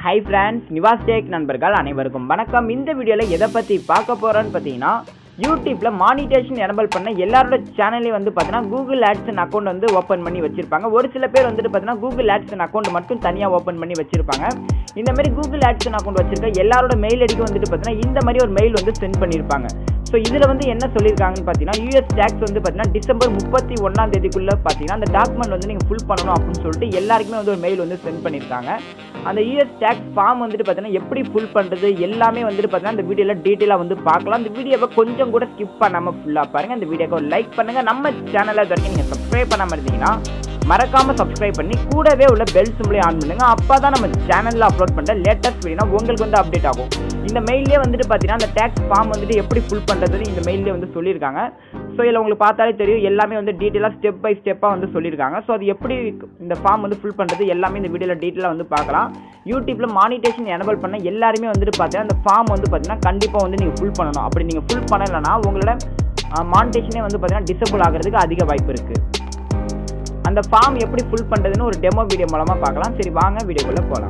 Hi friends, Nivas நண்பர்கள் அனைவருக்கும் வணக்கம். இந்த வீடியோல எதை பத்தி பார்க்க போறோம்னு பாத்தீங்கன்னா YouTubeல மானிட்டேஷன் எனேபிள் பண்ண எல்லாரோட சேனல்லையும் வந்து பாத்தீங்கன்னா Google AdSense அக்கவுண்ட் வந்து ஓபன் பண்ணி வச்சிருப்பாங்க. ஒரு சில பேர் வந்து பாத்தீங்கன்னா Google AdSense அக்கவுண்ட் மட்டும் தனியா ஓபன் பண்ணி வச்சிருப்பாங்க. இந்த மாதிரி Google AdSense அக்கவுண்ட் வச்சிருக்க எல்லாரோட மெயில் ஐடிக்கு வந்து பாத்தீங்கன்னா இந்த மாதிரி ஒரு மெயில் வந்து சென்ட் பண்ணிருப்பாங்க. So இதுல வந்து என்ன சொல்லிருக்காங்கன்னு பாத்தீங்கன்னா US tax வந்து பாத்தீங்கன்னா டிசம்பர் 31ஆம் தேதிக்குள்ள பாத்தீங்கன்னா அந்த டாக்குமெண்ட் வந்து நீங்க ஃபுல் பண்ணனும் அப்படினு சொல்லிட்டு எல்லாருக்குமே வந்து ஒரு மெயில் வந்து சென்ட் பண்ணிருக்காங்க. அந்த US tax ஃபார்ம் வந்து பாத்தீங்கன்னா எப்படி ஃபுல் பண்றது எல்லாமே வந்து பாத்தீங்கன்னா இந்த வீடியோல டீடைலா வந்து பார்க்கலாம். இந்த வீடியோவை கொஞ்சம் கூட ஸ்கிப் பண்ணாம ஃபுல்லா பாருங்க. இந்த வீடியோக்கு ஒரு லைக் பண்ணுங்க. நம்ம சேனலை இதுவரைக்கும் நீங்க சப்ஸ்கிரைப் பண்ணாம இருந்தீங்கன்னா மறக்காம சப்ஸ்கிரைப் பண்ணி கூடவே உள்ள பெல் சிம்பலை ஆன் பண்ணுங்க. அப்பதான் நம்ம சேனல்ல அப்லோட் பண்ற லேட்டஸ்ட் வீடியோ உங்களுக்கு வந்து அப்டேட் ஆகும். இந்த மெயிலே வந்துட்டு பாத்தீங்கன்னா அந்த டாக்ஸ் ஃபார்ம் வந்துட்டு எப்படி ஃபுல் பண்றதுன்னு இந்த மெயிலே வந்து சொல்லியிருக்காங்க. ஸோ இதில் உங்களுக்கு பார்த்தாலே தெரியும் எல்லாமே வந்து டீட்டெயிலாக ஸ்டெப் பை ஸ்டெப்பாக வந்து சொல்லியிருக்காங்க. ஸோ அது எப்படி இந்த ஃபார்ம் வந்து ஃபுல் பண்ணுறது எல்லாமே இந்த வீடியோவில் டீட்டெயிலாக வந்து பார்க்கலாம். யூடியூப்பில் மானிட்டேஷன் எனேபிள் பண்ண எல்லாருமே வந்துட்டு பார்த்தீங்கன்னா அந்த ஃபார்ம் வந்து பார்த்தீங்கன்னா கண்டிப்பாக வந்து நீங்கள் ஃபுல் பண்ணணும். அப்படி நீங்கள் ஃபுல் பண்ணலைன்னா உங்களோட மானிட்டேஷனே வந்து பார்த்தீங்கன்னா டிசேபிள் ஆகிறதுக்கு அதிக வாய்ப்பு இருக்குது. அந்த ஃபார்ம் எப்படி ஃபுல் பண்ணுறதுன்னு ஒரு டெமோ வீடியோ மூலமாக பார்க்கலாம். சரி வாங்க வீடியோக்குள்ளே போகலாம்.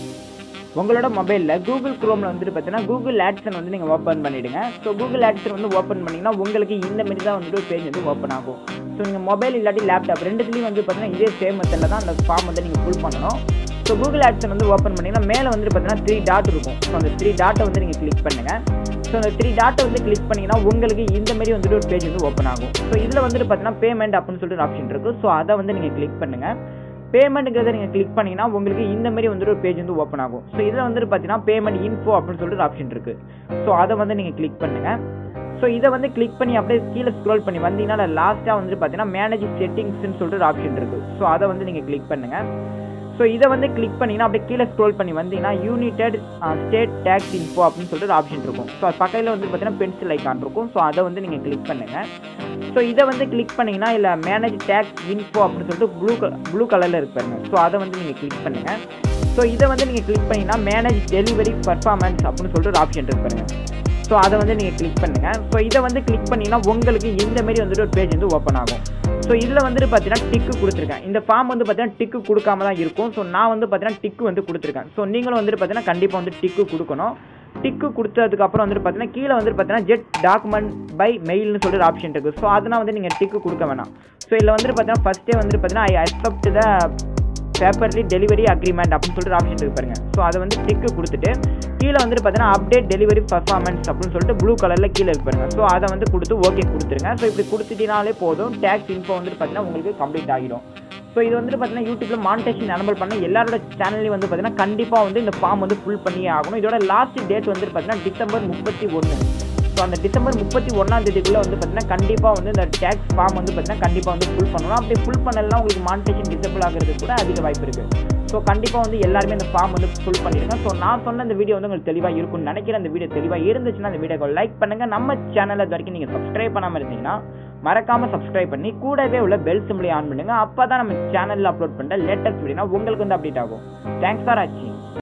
உங்களோட மொபைலில் கூகுள் குரோமில் வந்துட்டு பார்த்தீங்கன்னா Google AdSense வந்து நீங்கள் ஓப்பன் பண்ணிவிடுங்க. ஸோ Google AdSense வந்து ஓப்பன் பண்ணிங்கன்னா உங்களுக்கு இந்த மாதிரி தான் வந்துட்டு ஒரு பேஜ் வந்து ஓப்பன் ஆகும். ஸோ நீங்கள் மொபைல் இல்லாட்டி லேப்டாப் ரெண்டுத்துலேயும் வந்து பார்த்தீங்கன்னா இதே சேம் மெத்தடில் தான் அந்த ஃபார்ம் வந்து நீங்கள் ஃபுல் பண்ணணும். ஸோ Google AdSense வந்து ஓப்பன் பண்ணிங்கன்னா மேலே வந்துட்டு பார்த்தீங்கன்னா 3 டாட் இருக்கும். ஸோ அந்த 3 டாட்டை வந்து நீங்கள் கிளிக் பண்ணுங்கள். ஸோ அந்த 3 டாட்டை வந்து கிளிக் பண்ணிங்கன்னா உங்களுக்கு இந்த மாதிரி வந்துட்டு ஒரு பேஜ் வந்து ஓப்பன் ஆகும். ஸோ இதில் வந்துட்டு பார்த்தீங்கன்னா பேமெண்ட் அப்படின்னு சொல்லிட்டு ஒரு ஆப்ஷன் இருக்குது. ஸோ அதை வந்து நீங்கள் கிளிக் பண்ணுங்கள். பேமெண்ட்டுங்கிறத நீங்கள் கிளிக் பண்ணிங்கன்னா உங்களுக்கு இந்த மாதிரி வந்துட்டு ஒரு பேஜ் வந்து ஓப்பன் ஆகும். ஸோ இதில் வந்துட்டு பார்த்தீங்கன்னா பேமெண்ட் இன்ஃபோ அப்படின்னு சொல்லிட்டு ஒரு ஆப்ஷன் இருக்குது. ஸோ அதை வந்து நீங்கள் கிளிக் பண்ணுங்கள். ஸோ இதை வந்து கிளிக் பண்ணி அப்படியே கீழே ஸ்க்ரோல் பண்ணி வந்தீங்கன்னா லாஸ்ட்டாக வந்துட்டு பார்த்தீங்கன்னா மேனேஜ் செட்டிங்ஸ்ன்னு சொல்லிட்டு ஒரு ஆப்ஷன் இருக்குது. ஸோ அதை வந்து நீங்கள் கிளிக் பண்ணுங்கள். ஸோ இதை வந்து கிளிக் பண்ணிங்கன்னா அப்படியே கீழே ஸ்க்ரோல் பண்ணி வந்தீங்கன்னா யூனிடெட் ஸ்டேட் டேக்ஸ் இன்ஃபோ அப்படின்னு சொல்லிட்டு ஒரு ஆப்ஷன் இருக்கும். ஸோ அது பக்கத்தில் வந்து பார்த்தீங்கன்னா பென்சில் ஐக்கான் இருக்கும். ஸோ அதை வந்து நீங்கள் கிளிக் பண்ணுங்கள். ஸோ இதை வந்து கிளிக் பண்ணிங்கன்னா இல்லை மேனேஜ் டேக்ஸ் இன்ஃபோ அப்படின்னு சொல்லிட்டு ப்ளூ கலரில் இருப்பாங்க. ஸோ அதை வந்து நீங்கள் கிளிக் பண்ணுங்கள். ஸோ இதை வந்து நீங்கள் கிளிக் பண்ணிங்கன்னா மேனேஜ் டெலிவரி பர்ஃபார்மன்ஸ் அப்படின்னு சொல்லிட்டு ஒரு ஆப்ஷன் இருப்பாங்க. ஸோ அதை வந்து நீங்கள் கிளிக் பண்ணுங்கள். ஸோ இதை வந்து கிளிக் பண்ணிங்கன்னா உங்களுக்கு இந்த மாதிரி வந்துட்டு ஒரு பேஜ் வந்து ஓப்பன் ஆகும். ஸோ இதில் வந்துட்டு பார்த்தீங்கன்னா டிக்கு கொடுத்துருக்கேன். இந்த ஃபார்ம் வந்து பார்த்தீங்கன்னா டிக்கு கொடுக்காம தான் இருக்கும். ஸோ நான் வந்து பார்த்தீங்கன்னா டிக்கு வந்து கொடுத்துருக்கேன். ஸோ நீங்களும் வந்துட்டு பார்த்தீங்கன்னா கண்டிப்பாக வந்து டிக்கு கொடுக்கணும். டிக்கு கொடுத்ததுக்கப்புறம் வந்துட்டு பார்த்தீங்கன்னா கீழே வந்துட்டு பார்த்தீங்கன்னா ஜெட் டாக்குமெண்ட் பை மெயில்னு சொல்லிட்டு ஆப்ஷன் இருக்குது. ஸோ அதனால் வந்து நீங்கள் டிக்கு கொடுக்க வேணாம். ஸோ இதில் வந்துட்டு பார்த்தீங்கன்னா ஃபஸ்ட்டே வந்துட்டு பார்த்தீங்கன்னா I accept the paperless delivery agreement அப்படின்னு சொல்லிட்டு ஆப்ஷன் இருக்கு பாருங்க. ஸோ அதை வந்து டிக்கு கொடுத்துட்டு கீழே வந்துட்டு பார்த்தீங்கன்னா அப்டேட் டெலிவரி பர்ஃபார்மன்ஸ் அப்படின்னு சொல்லிட்டு ப்ளூ கலரில் கீழே இருக்கு பாருங்க. ஸோ அதை வந்து கொடுத்து ஓகே கொடுத்துருங்க. ஸோ இப்படி கொடுத்துட்டினாலே போதும் டேக்ஸ் இன்ஃபோ வந்துட்டு பார்த்தீங்கன்னா உங்களுக்கு கம்ப்ளீட் ஆகிடும். ஸோ இது வந்துட்டு பார்த்தீங்கன்னா யூடியூப்பில் மானிட்டேஷன் எனேபிள் பண்ண எல்லாரோட சேனல்லையும் வந்து பார்த்தீங்கன்னா கண்டிப்பாக வந்து இந்த ஃபார்ம் வந்து ஃபுல் பண்ணியே ஆகணும். இதோட லாஸ்ட் டேட் வந்துட்டு பார்த்தீங்கன்னா டிசம்பர் 31. ஸோ அந்த டிசம்பர் 31ஆம் தேதிக்குள்ளே வந்து பார்த்தீங்கன்னா கண்டிப்பாக வந்து இந்த டேக்ஸ் ஃபார்ம் வந்து பார்த்தீங்கன்னா கண்டிப்பாக வந்து ஃபுல் பண்ணணும். அப்படி ஃபுல் பண்ணலாம் உங்களுக்கு மானிட்டேஷன் டிசேபிள் ஆகிறதுக்கு கூட அதிக வாய்ப்பு இருக்குது. ஸோ கண்டிப்பாக வந்து எல்லாருமே இந்த ஃபார்ம் வந்து ஃபுல் பண்ணிடுங்க. ஸோ நான் சொன்ன இந்த வீடியோ வந்து உங்களுக்கு தெளிவாக இருக்கும்னு நினைக்கிறேன். இந்த வீடியோ தெளிவாக இருந்துச்சுன்னா இந்த வீடியோக்கு லைக் பண்ணுங்கள். நம்ம சேனலில் இது வரைக்கும் நீங்கள் சப்ஸ்கிரைப் பண்ணாமல் இருந்தீங்கன்னா மறக்காம சப்ஸ்கிரைப் பண்ணி கூடவே உள்ள பெல் சிம்பலை ஆன் பண்ணுங்க. அப்போ தான் நம்ம சேனலில் அப்லோட் பண்ணுற லேட்டஸ்ட் வீடியோ உங்களுக்கு வந்து அப்டேட் ஆகும். தேங்க்ஸ் ஃபார் வாட்சிங்.